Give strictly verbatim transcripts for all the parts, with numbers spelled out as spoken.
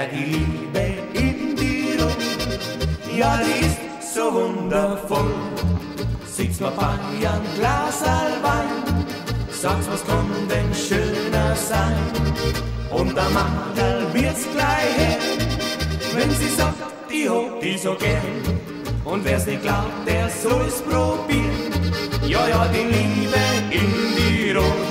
Wer die Liebe in dir ruht, ja, die ist so wundervoll. Sitzt mal bei ein Glas Wein, sagst, was kann denn schöner sein? Und der Madel wird's gleich her, wenn sie sagt, die hab die so gern. Und wer's nicht glaubt, der soll's probieren, ja, ja, die Liebe in dir ruht.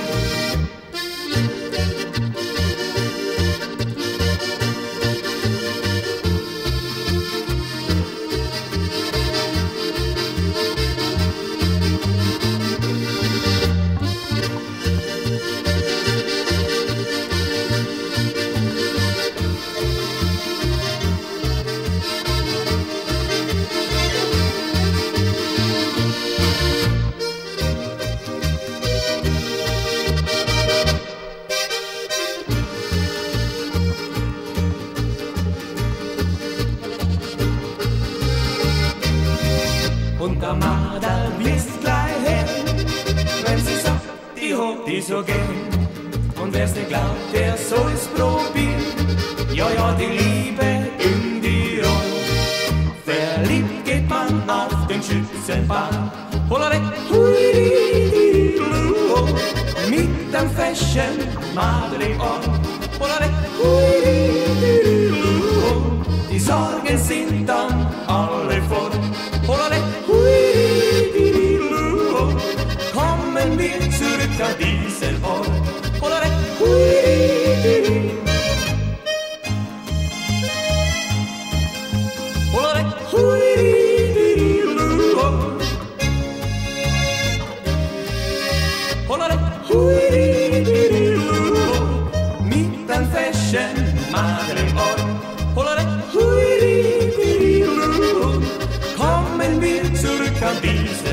Und der Madel wird's gleich her, wenn sie sagt, die hab die so gern. Und wer's nicht glaubt, der soll's probieren, ja, ja, die Liebe in die Ruhe. Verliebt geht man auf den Schützenbahn, Hollerek, hui, mit dem Fashion Madel im Ohr, Hollerek, hui, die Sorgen sind dann alle fort, Hollerek, kommen wir zurück an diesen Ort. Hollerek, hui, Hollerek, hui, Hollerek, hui, mit dem Fashion Madel im Ohr. Hollerek, hui, kommen wir zurück an diesen